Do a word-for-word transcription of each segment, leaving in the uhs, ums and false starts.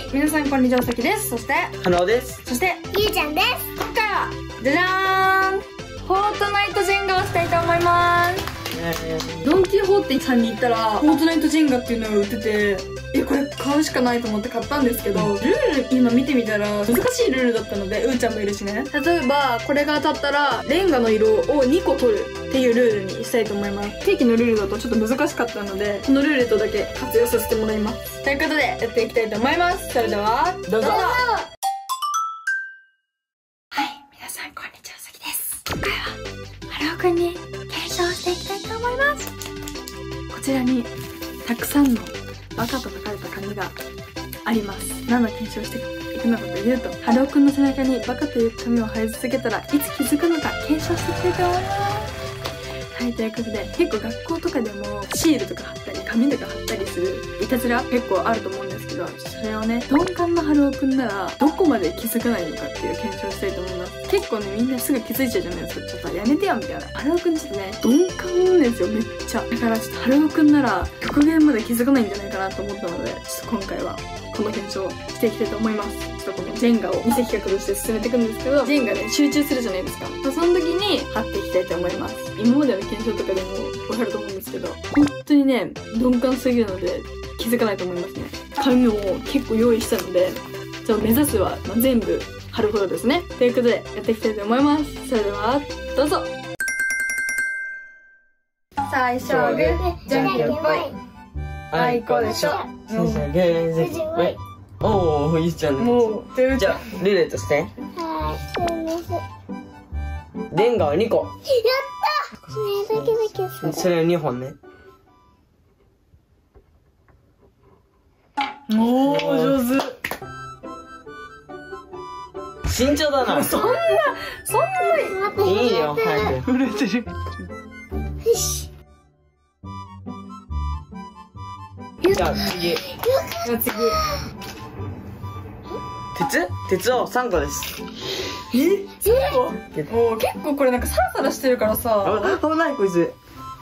皆さんこんにちは、さきです。そして花尾です。 そしてゆうちゃんです。 今回はじゃじゃーん、フォートナイトジェンガをしたいと思います。ドン・キホーテさんに行ったらフォートナイトジェンガっていうのが売ってて、えこれ買うしかないと思って買ったんですけど、ルール今見てみたら難しいルールだったので、うーちゃんもいるしね。例えばこれが当たったらレンガの色をにこ取るっていうルールにしたいと思います。ケーキのルールだとちょっと難しかったので、このルーレットだけ活用させてもらいます。ということでやっていきたいと思います。それではどうぞ。はい、皆さんこんにちは、さきです。今回はハローくんに検証していきたいと思います。こちらにたくさんのバカと書かれた紙があります。何の検証していくのかというと、ハローくんの背中にバカという紙を貼り続けたらいつ気づくのか検証していきたいと思います。はい、ということで、結構学校とかでもシールとか貼ったり紙とか貼ったりするいたずら結構あると思うんですけど、それをね、鈍感なハローくんならどこまで気づかないのかっていう検証をしたいと思います。結構ね、みんなすぐ気づいちゃうじゃないですか。ちょっとやめてよみたいな。ハローくんちょっとね、鈍感なんですよ、めっちゃ。だからちょっとハローくんなら極限まで気づかないんじゃないかなと思ったので、ちょっと今回はこの検証をしていきたいと思います。ちょっとこのジェンガを偽企画として進めていくんですけど、ジェンガね、集中するじゃないですか。その時に貼っていきたいと思います。今までの検証とかでもわかると思うんですけど、本当にね、鈍感すぎるので気づかないと思いますね。紙を結構用意したので、ちょっと目指すは、まあ、全部貼ることですね。ということでやっていきたいと思います。それではどうぞ。最初はグー、じゃんけんぽい、あいこでしょ。 先生グーじゃんけんぽい。おー、ゆうちゃんね。 もう、 じゃあルーレットして。 はい、すみません。やっレンガはにこ。 た。それだけだけする。 それをにほんね。 おー、上手。 慎重だな。 そんな、そんな。 いいよ、早く。 震えてる。 よし。 じゃあ次。 じゃあ次。 鉄鉄をさんこです。 えそうもう結構これなんかサラサラしてるからさ。 あ、危ないこいつ。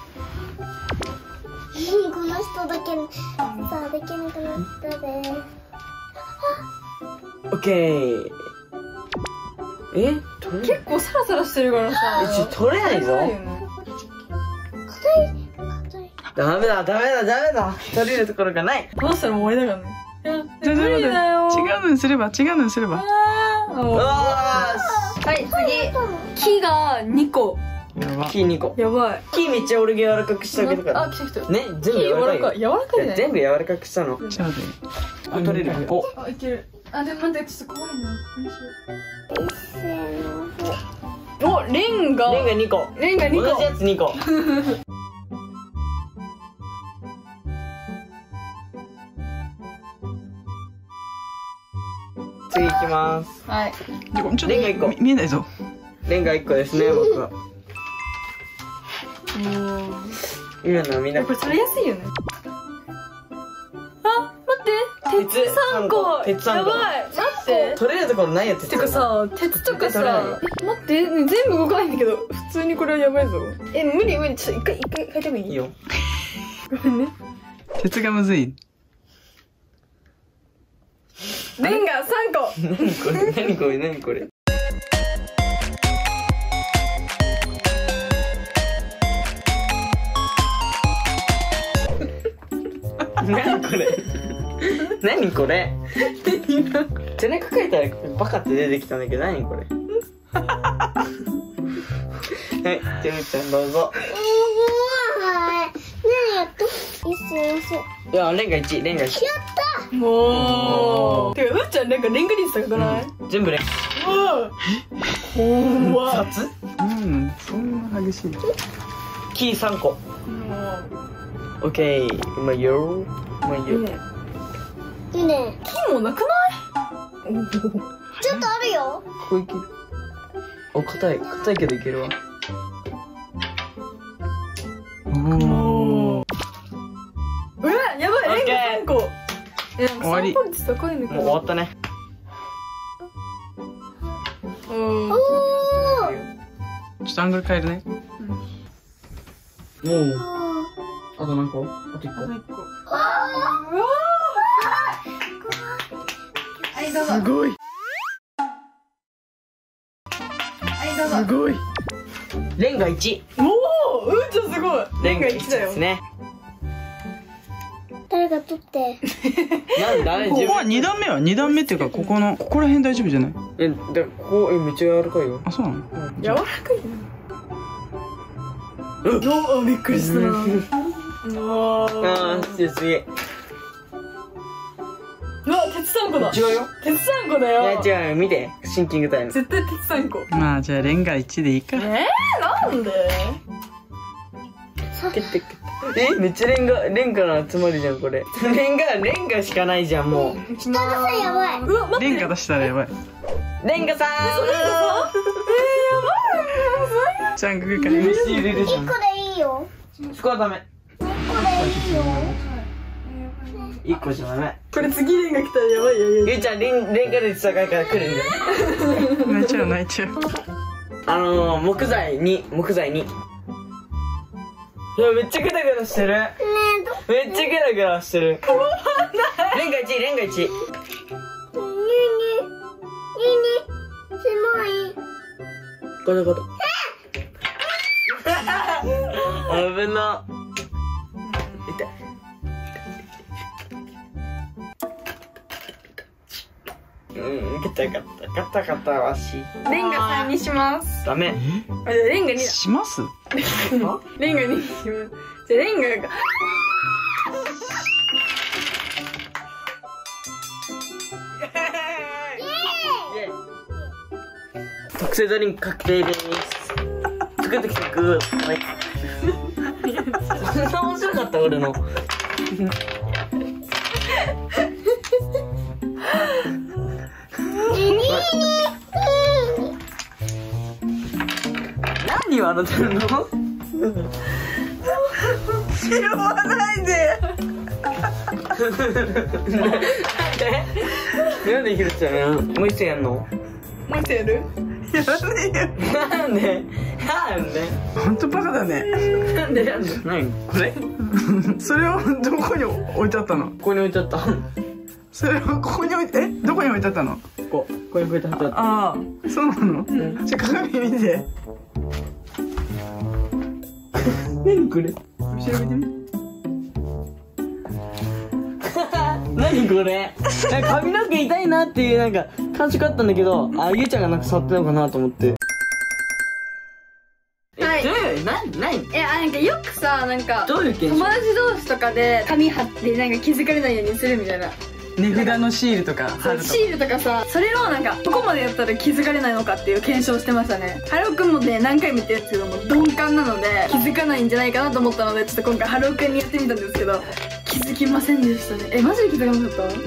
この人だけさあできなくなったで。 オッケー。え、取れ結構サラサラしてるからさ。 え、ちょ取れないぞ。 硬い硬い。 ダメだダメだダメだ。取れるところがない。 どうしたらもう終わりだからね。いや、 じゃあ無理だよ。 違うのにすれば違うのにすれば。 あーうわはい次。木がにこ。 やばー。木にこ。 やばい。 木めっちゃ俺が柔らかくしてあげるから。 あ、来た来た。 ね、全部木柔らかいよ。 柔らかい。柔らかいね。 全部柔らかくしたの。 じゃあねあ、取れる。お。 あ、いける。あ、でも待って、ちょっと怖いな。お、レンガ。 レンガにこ。 レンガにこ。 同じやつにこ。次行きます。 はい。 ちょっとレンガいっこ見見えないぞ。 レンガいっこですね、僕は。今のはみんな。 これ取りやすいよね。あ、待って。鉄さんこ。 鉄さんこやばい。待って。 取れるところないやつ。 てかさ、鉄とか取れさ、 ないえ待って、ね全部動かないんだけど、普通にこれはやばいぞ。え、無理無理、ちょっと一回、一回変えてもいい？ いいよ。 ごめんね。 鉄がむずい。 レンガさんこ。 何これ何これ何これ。何これ何これ背中描いたらバカって出てきたんだけど、何これ。はい、てるちゃんどうぞ。 はい。何やった？すみません。 いや、レンガいち、レンガいち。 やった。 もう。てか、うっちゃんなんかレンガ率高くない？ 全部レン怖っ。 ガ。札うん、そんな激しい。 キーさんこ。オッケー、うまいよ。うまいよ。 ねねえ、 金もなくない？ ちょっとあるよ。 ここいける。お、硬い、硬いけどいけるわ。 おお。 うわ、やばい、レンガさんこ。え、なんか終わりさんこ率高いんだけど。 もう終わったね。 うん。 おお。 ちょっとアングル変えるね。 もう、あと何個？あといっこ。 あといっこ。 あうわはいどうぞ。 すごいはいどうぞ。 すごい。 レンガいち。 おお、うんちゃんすごい。 レンガいちいちだよです。ね。 誰か取って。 なんだあれここはに段目はに段目っていうかここのここら辺大丈夫じゃない？ え、だここえめっちゃ柔らかいよ。 あ、そうなの？ 柔らかいな。おお、びっくりしたな。うわあー。 ー、すげえすげえ。 うわ、鉄さんこだ。 違うよ。 鉄さんこだよ。 いや違うよ、見てシンキングタイム。 絶対鉄さんこ。 まあじゃあレンガいちでいいか。 えー、なんで？ 蹴って蹴ってえ、めっちゃレンガレンガの集まりじゃんこれ。レンガレンガしかないじゃんもう。 人がさやばい。うわ、待って。 レンガ出したらやばい。 レンガさん。 ちゃんくから見せ入れるじゃん。 一個でいいよ。 そこはダメ。 一個でいいよ。 一個じゃダメ。 これ次レンガ来たらやばいよ。 ゆうちゃんレンレンガ率高いから来るんだよ。 泣いちゃう泣いちゃう。 あのー、木材に木材に。いやめっちゃグラグラしてる。 ねめっちゃグラグラしてる。レンガいちレンガいち。 え、にに。にに。狭い。 ゴトゴト。危な。痛い。うん、ガタガタガタガタわし。 レンガさんにします。 ダメ。 あ、じゃあレンガにだ。 します？ レンガにします。じゃあレンガが。 特製ドリンク確定です。作ってきてく。はい。そんな面白かった俺の。何笑ってるの？ 拾わないで。 なんでひろちゃんもう一回やんの？ もう一回やる？ やらねえよ。 なんで？なんで？ ほんとバカだね。 なんでなんで？何これ？ それをどこに置いてあったの？ ここに置いてあった。 それをここに置いて、え、どこに置いてあったの？ ここここに置いてあった。 ああ、そうなの？じゃあ鏡見て。 何これ？ 後ろ見てみ。 何これ？なんか髪の毛痛いなっていうなんか感触あったんだけど、あ、ゆうちゃんがなんか触ってたのかなと思って。 はいえ、なになに？ え、あ、なんかよくさ、なんかどういう現象？ 友達同士とかで紙貼ってなんか気づかれないようにするみたいな。 値札のシールとか貼るとか。 シールとかさ、それをなんかどこまでやったら気づかれないのかっていう検証してましたね。ハローくんもね、何回も言ってるんですけども、鈍感なので気づかないんじゃないかなと思ったので、ちょっと今回ハローくんにやってみたんですけど、気づきませんでしたね。え、マジで気づかなかった？うん、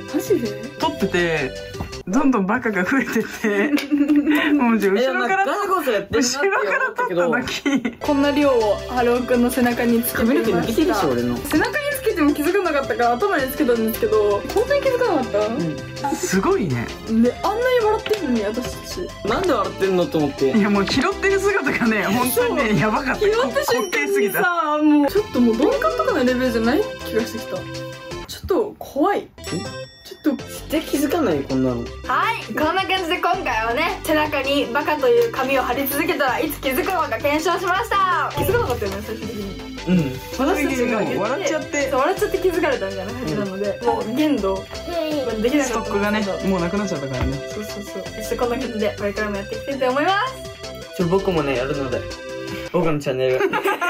マジで？ 撮っててどんどんバカが増えてってもうじゃあ後ろからガサゴソやってるなって後ろから思ったけど、 撮っただけ。 こんな量をハローくんの背中につけて髪の毛みまし。 抜けてるでしたょ俺の。 背中につけても気づかなかったから頭につけたんですけど、本当に気づかなかった？ すごいね。 で、あんなに笑ってるのに私たち。 なんで笑ってんのと思って。 いやもう拾ってる姿がね本当にねやばかった。 拾った瞬間にさ、もうちょっともう鈍感とかのレベルじゃない気がしてきた。ちょっと怖い。ちょっと絶対気づかないよこんなの。 はい、こんな感じで今回はね、背中にバカという紙を貼り続けたらいつ気づくのか検証しました。気づかなかったよね、最終的に。 うん。 私たちが言って笑っちゃってそう笑っちゃって気づかれたみたいな感じなので、もう限度できなスかったトックがねそうもうなくなっちゃったからね。 そうそうそう。そしてこんな感じでこれからもやっていきたいと思います。 ちょ僕もねやるので、僕のチャンネル。 もういい。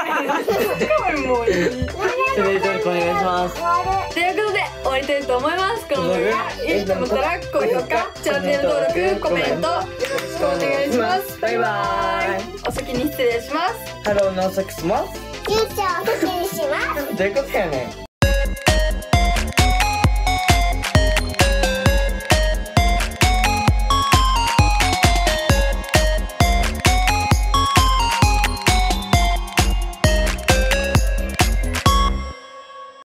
チャンネル登録お願いします。 ということで終わりたいと思います。この動画がいいと思ったら高評価、チャンネル登録、コメントよろしくお願いします。バイバーイ。お先に失礼します。 ハローノーサックスも。 ゆうちゃんを先にします。 どういうことやねん。